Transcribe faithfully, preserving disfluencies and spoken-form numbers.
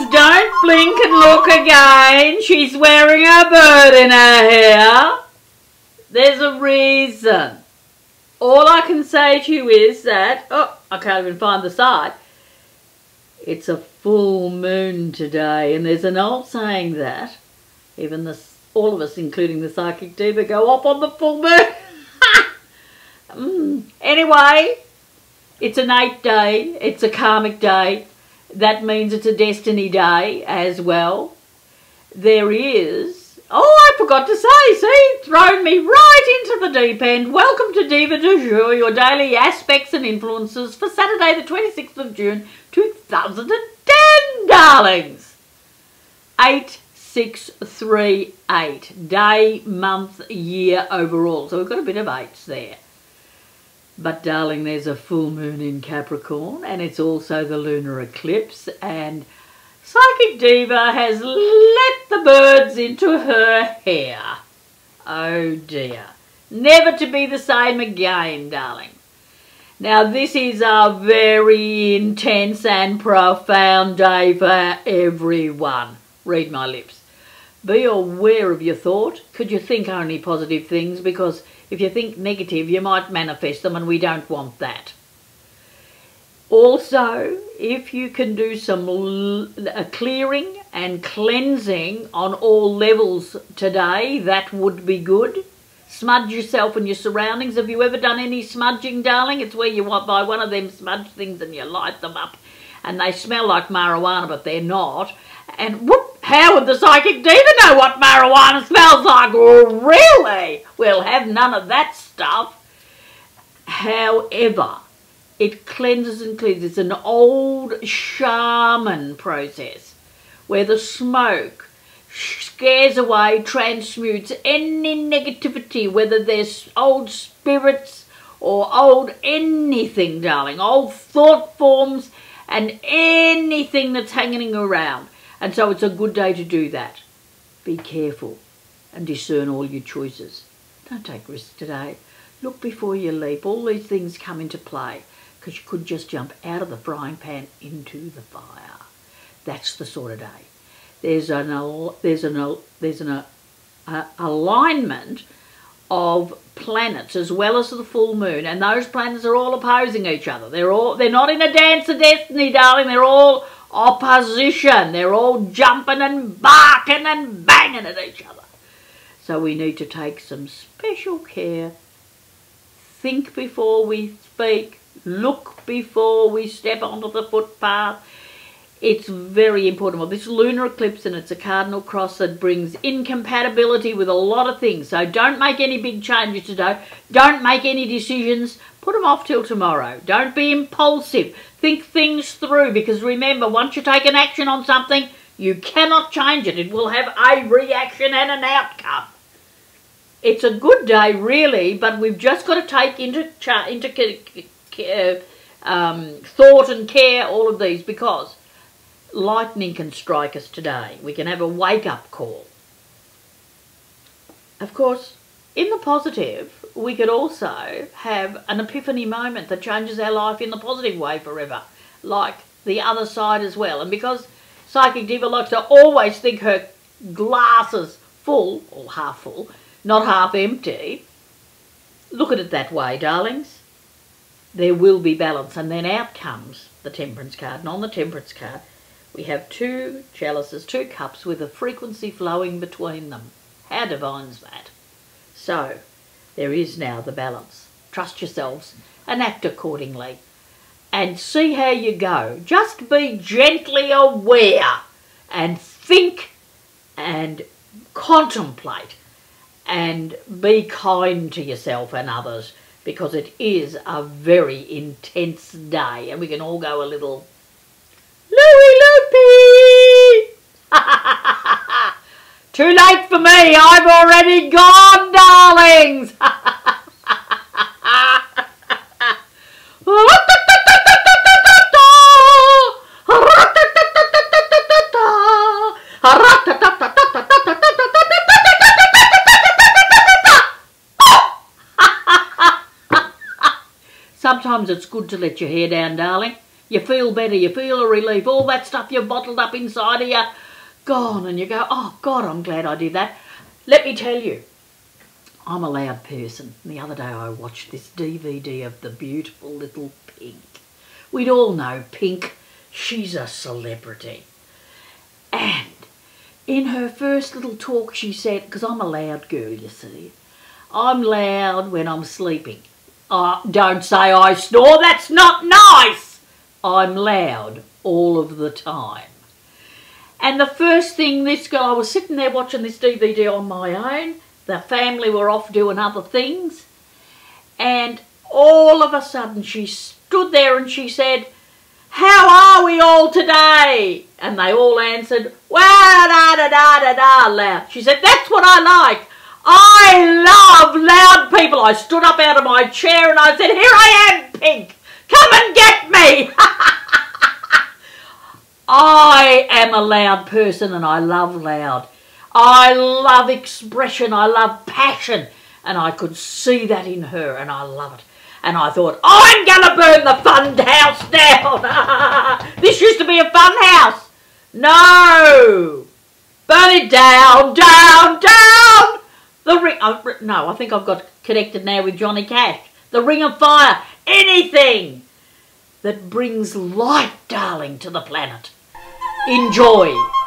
don't blink and look again. She's wearing a bird in her hair. There's a reason. All I can say to you is that, oh, I can't even find the side. It's a full moon today, and there's an old saying that even the, all of us, including the Psychic Diva, go off on the full moon. mm. Anyway, it's an eight day, it's a karmic day. That means it's a destiny day as well. There is, oh, I forgot to say, see, thrown me right into the deep end. Welcome to Diva Du Jour, your daily aspects and influences for Saturday the twenty-sixth of June two thousand ten, darlings. eight six three eight, day, month, year overall. So we've got a bit of eights there. But darling, there's a full moon in Capricorn, and it's also the lunar eclipse, and Psychic Diva has let the birds into her hair. Oh dear. Never to be the same again, darling. Now this is a very intense and profound day for everyone. Read my lips. Be aware of your thought. Could you think only positive things? Because if you think negative, you might manifest them, and we don't want that. Also, if you can do some a clearing and cleansing on all levels today, that would be good. Smudge yourself and your surroundings. Have you ever done any smudging, darling? It's where you buy one of them smudge things and you light them up, and they smell like marijuana, but they're not. And whoop, how would the Psychic Diva know what marijuana smells like? Oh, really? We'll have none of that stuff. However, it cleanses and cleans. It's an old shaman process where the smoke scares away, transmutes any negativity, whether there's old spirits or old anything, darling, old thought forms and anything that's hanging around. And so it's a good day to do that. Be careful and discern all your choices. Don't take risks today. Look before you leap. All these things come into play because you could just jump out of the frying pan into the fire. That's the sort of day. There's an there's an there's an a, a alignment of planets as well as the full moon, and those planets are all opposing each other. They're all they're not in a dance of destiny, darling. They're all opposition. They're all jumping and barking and banging at each other. So we need to take some special care. Think before we speak. Look before we step onto the footpath. It's very important. Well, this lunar eclipse, and it's a cardinal cross that brings incompatibility with a lot of things. So don't make any big changes today. Don't make any decisions. Put them off till tomorrow. Don't be impulsive. Think things through, because remember, once you take an action on something, you cannot change it. It will have a reaction and an outcome. It's a good day, really, but we've just got to take into, into um, thought and care all of these, because lightning can strike us today. We can have a wake-up call. Of course, in the positive, we could also have an epiphany moment that changes our life in the positive way forever, like the other side as well. And because Psychic Diva likes to always think her glass is full, or half full, not half empty, look at it that way, darlings. There will be balance, and then out comes the Temperance card. And on the Temperance card, we have two chalices, two cups with a frequency flowing between them. How divine's that? So, there is now the balance. Trust yourselves and act accordingly. And see how you go. Just be gently aware and think and contemplate and be kind to yourself and others, because it is a very intense day and we can all go a little Louie loopy. Too late for me, I've already gone, darlings. Sometimes it's good to let your hair down, darling. You feel better, you feel a relief. All that stuff you've bottled up inside of you, gone. And you go, oh, God, I'm glad I did that. Let me tell you, I'm a loud person. The other day I watched this D V D of the beautiful little Pink. We'd all know Pink. She's a celebrity. And in her first little talk she said, because I'm a loud girl, you see, I'm loud when I'm sleeping. Uh, don't say I snore, that's not nice. I'm loud all of the time. And the first thing this girl, I was sitting there watching this D V D on my own. The family were off doing other things. And all of a sudden she stood there and she said, how are we all today? And they all answered, wah da da da da da, loud. She said, that's what I like. I love loud people. I stood up out of my chair and I said, here I am, Pink. Come and get me. I am a loud person and I love loud. I love expression. I love passion. And I could see that in her and I love it. And I thought, I'm going to burn the fun house down. This used to be a fun house. No. Burn it down, down, down. The ring, uh, no, I think I've got connected now with Johnny Cash. The Ring of Fire. Anything that brings light, darling, to the planet. Enjoy.